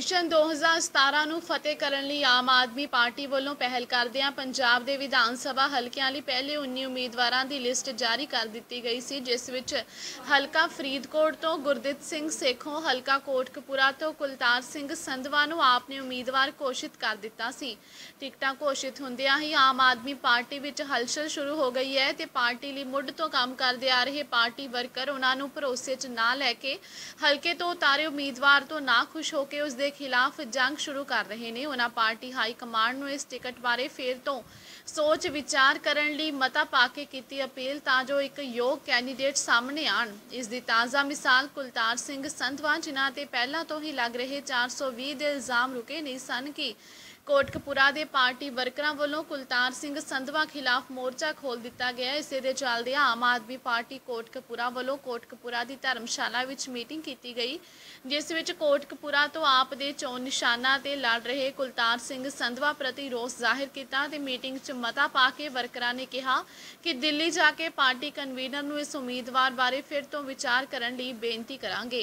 Election 2017 ਨੂੰ ਫਤਿਹ ਕਰਨ ਲਈ ਆਮ ਆਦਮੀ ਪਾਰਟੀ ਵੱਲੋਂ ਪਹਿਲ ਕਰਦਿਆਂ ਪੰਜਾਬ ਦੇ ਵਿਧਾਨ ਸਭਾ ਹਲਕਿਆਂ ਲਈ ਪਹਿਲੇ 19 ਉਮੀਦਵਾਰਾਂ ਦੀ ਲਿਸਟ ਜਾਰੀ ਕਰ ਦਿੱਤੀ ਗਈ ਸੀ, ਜਿਸ ਵਿੱਚ ਹਲਕਾ ਫਰੀਦਕੋਟ ਤੋਂ ਗੁਰਦਿੱਤ ਸਿੰਘ ਸੇਖੋਂ, ਹਲਕਾ ਕੋਟਕਪੂਰਾ ਤੋਂ ਕੁਲਤਾਰ ਸਿੰਘ ਸੰਧਵਾ ਨੂੰ ਆਪ ਨੇ ਉਮੀਦਵਾਰ ਘੋਸ਼ਿਤ ਕਰ ਦਿੱਤਾ ਸੀ। ਟਿਕਟਾਂ ਘੋਸ਼ਿਤ ਹੁੰਦਿਆਂ ਹੀ ਆਮ ਆਦਮੀ ਪਾਰਟੀ ਵਿੱਚ ਹਲਚਲ ਸ਼ੁਰੂ ਹੋ ਗਈ ਹੈ ਤੇ ਪਾਰਟੀ ਲਈ ਮੁੱਢ ਤੋਂ ਕੰਮ ਕਰਦੇ ਆ ਰਹੇ ਪਾਰਟੀ ਵਰਕਰ ਉਹਨਾਂ ਨੂੰ ਭਰੋਸੇ 'ਚ ਨਾ ਲੈ ਕੇ ਹਲਕੇ ਤੋਂ ਉਤਾਰੇ ਉਮੀਦਵਾਰ ਤੋਂ ਨਾ खुश होकर उसके खिलाफ जंग शुरू कर रहे हैं। उन्होंने पार्टी हाई कमांड ਨੂੰ ਇਸ ਟਿਕਟ ਬਾਰੇ ਫਿਰ ਤੋਂ सोच विचार करने ਲਈ ਮਤਾ ਪਾ ਕੇ ਕੀਤੀ अपील ਤਾਂ ਜੋ ਇੱਕ ਯੋਗ ਕੈਂਡੀਡੇਟ ਸਾਹਮਣੇ ਆਣ। ਇਸ ਦੀ ਤਾਜ਼ਾ ਮਿਸਾਲ ਕੁਲਤਾਰ ਸਿੰਘ ਸੰਧਵਾ ਜਿਨ੍ਹਾਂ ਤੇ ਪਹਿਲਾਂ ਤੋਂ ਹੀ ਲੱਗ ਰਹੇ 420 ਦੇ ਇਲਜ਼ਾਮ ਰੁਕੇ ਨਹੀਂ ਸਨ ਕਿ कोटकपुरा के पार्टी वर्करां वालों कुलतार सिंह संधवा खिलाफ मोर्चा खोल दिता गया। इसे दे चलदे आम आदमी पार्टी कोटकपुरा वालों कोटकपुरा की धर्मशाला विच मीटिंग की गई, जिस विच कोटकपुरा तो आप दे चोन निशाना ते लड़ रहे कुलतार सिंह संधवा प्रति रोस जाहिर किया। मीटिंग च मता पा के वर्करां ने कहा कि दिल्ली जाके पार्टी कन्वीनर नूं इस उम्मीदवार बारे फिर तो विचार करने लई बेनती करांगे।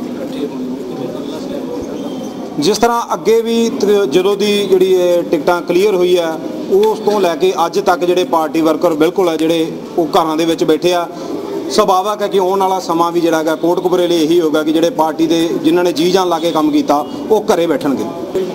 जिस तरह अगे भी जदों की जी टिकटां क्लीयर हुई है उस तो लैके अज तक जोड़े पार्टी वर्कर बिल्कुल है जोड़े घरों के बैठे आ। सुभाविक है कि आने वाला समा भी जोड़ा है कोटकपुरे लिए यही होगा कि जोड़े पार्टी के जिन्होंने जी जान ला के काम किया वो घरें बैठणगे।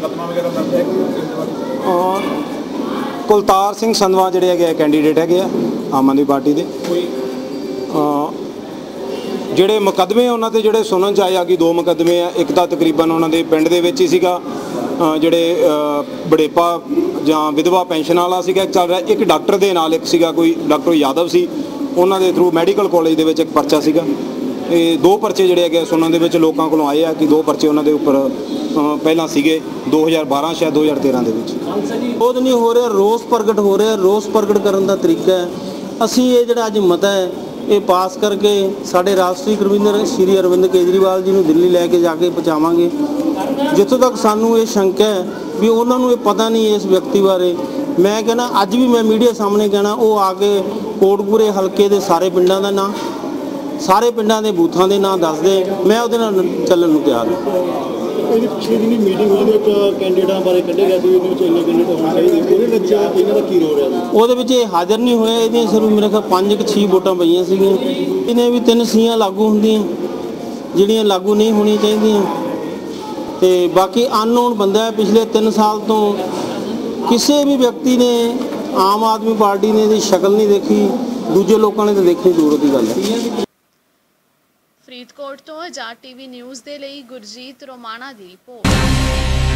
कुलतार सिंह संधवा जोड़े है कैंडीडेट है आम आदमी पार्टी के ਜਿਹੜੇ ਮੁਕੱਦਮੇ ਉਹਨਾਂ ਤੇ ਜਿਹੜੇ ਸੁਣਨ ਚ ਆਇਆ ਕਿ 2 ਮੁਕੱਦਮੇ ਆ। ਇੱਕ ਤਾਂ ਤਕਰੀਬਨ ਉਹਨਾਂ ਦੇ ਪਿੰਡ ਦੇ ਵਿੱਚ ਹੀ ਸੀਗਾ ਜਿਹੜੇ ਬੜੇਪਾ ਜਾਂ ਵਿਧਵਾ ਪੈਨਸ਼ਨ ਵਾਲਾ ਸੀਗਾ ਚੱਲ ਰਿਹਾ। ਇੱਕ ਡਾਕਟਰ ਦੇ ਨਾਲ ਇੱਕ ਸੀਗਾ ਕੋਈ ਡਾਕਟਰ ਯਾਦਵ ਸੀ, ਉਹਨਾਂ ਦੇ ਥਰੂ ਮੈਡੀਕਲ ਕਾਲਜ ਦੇ ਵਿੱਚ ਇੱਕ ਪਰਚਾ ਸੀਗਾ। ਇਹ 2 ਪਰਚੇ ਜਿਹੜੇ ਹੈਗੇ ਸੁਣਨ ਦੇ ਵਿੱਚ ਲੋਕਾਂ ਕੋਲੋਂ ਆਏ ਆ ਕਿ 2 ਪਰਚੇ ਉਹਨਾਂ ਦੇ ਉੱਪਰ ਪਹਿਲਾਂ ਸੀਗੇ 2012 ਸ਼ਾਇਦ 2013 ਦੇ ਵਿੱਚ। ਵਿਰੋਧ ਨਹੀਂ ਹੋ ਰਿਹਾ, ਰੋਸ ਪ੍ਰਗਟ ਹੋ ਰਿਹਾ। ਰੋਸ ਪ੍ਰਗਟ ਕਰਨ ਦਾ ਤਰੀਕਾ ਹੈ ਅਸੀਂ ਇਹ ਜਿਹੜਾ ਅੱਜ ਮਤਾ ਹੈ ਇਹ ਪਾਸ करके साढ़े राष्ट्रीय कन्वीनर श्री अरविंद केजरीवाल जी ਨੂੰ ਦਿੱਲੀ ਲੈ ਕੇ ਜਾ ਕੇ ਪਹੁੰਚਾਵਾਂਗੇ। ਜਿੱਥੋਂ ਤੱਕ ਸਾਨੂੰ ਇਹ ਸ਼ੰਕਾ ਹੈ ਵੀ ਉਹਨਾਂ ਨੂੰ ਇਹ ਪਤਾ ਨਹੀਂ ਇਸ ਵਿਅਕਤੀ ਬਾਰੇ, ਮੈਂ ਕਹਿੰਦਾ ਅੱਜ ਵੀ ਮੈਂ ਮੀਡੀਆ ਸਾਹਮਣੇ ਕਹਿਣਾ ਉਹ ਆ ਕੇ ਕੋਟਕਪੂਰੇ ਹਲਕੇ ਦੇ ਸਾਰੇ ਪਿੰਡਾਂ ਦਾ ਨਾਂ, ਸਾਰੇ ਪਿੰਡਾਂ ਦੇ ਬੂਥਾਂ ਦੇ ਨਾਂ ਦੱਸ ਦੇ, ਮੈਂ ਉਹਦੇ ਨਾਲ ਚੱਲਣ ਨੂੰ ਤਿਆਰ ਹਾਂ। ਇਹਦੀ ਪਿਛਲੀ ਦਿਨੀ ਮੀਟਿੰਗ ਹੋਈ ਵਿੱਚ ਕੈਂਡੀਡੇਟਾਂ ਬਾਰੇ ਕੱਢੇ ਗਿਆ ਸੀ, ਇਹਦੇ ਵਿੱਚ ਇੰਨੇ ਕੈਂਡੀਡੇਟ ਹੋਣੇ ਚਾਹੀਦੇ, ਉਹਦੇ ਵਿੱਚ ਇਹਨਾਂ ਦਾ ਕੀ ਰੋਲ ਹੈ? ਉਹਦੇ ਵਿੱਚ ਇਹ ਹਾਜ਼ਰ ਨਹੀਂ ਹੋਇਆ। ਇਹਦੀਆਂ ਸਿਰਫ ਮੇਰੇ ਖਿਆਲ 5-6 ਵੋਟਾਂ ਪਈਆਂ ਸੀਗੀਆਂ। ਇਹਨੇ ਵੀ 3 ਸੀਆਂ ਲਾਗੂ ਹੁੰਦੀਆਂ ਜਿਹੜੀਆਂ ਲਾਗੂ ਨਹੀਂ ਹੋਣੀਆਂ ਚਾਹੀਦੀਆਂ ਤੇ ਬਾਕੀ ਅਨਨੋਨ ਬੰਦਾ ਪਿਛਲੇ 3 ਸਾਲ ਤੋਂ ਕਿਸੇ ਵੀ ਵਿਅਕਤੀ ਨੇ ਆਮ ਆਦਮੀ ਪਾਰਟੀ ਨੇ ਇਹਦੀ ਸ਼ਕਲ ਨਹੀਂ ਦੇਖੀ, ਦੂਜੇ ਲੋਕਾਂ ਨੇ ਤਾਂ ਦੇਖਣੀ ਦੂਰ ਦੀ ਗੱਲ ਹੈ। ਫਰੀਦਕੋਟ ਤੋਂ ਆਜ਼ਾਦ ਟੀਵੀ ਨਿਊਜ਼ ਦੇ ਲਈ ਗੁਰਜੀਤ ਰੋਮਾਣਾ ਦੀ ਰਿਪੋਰਟ।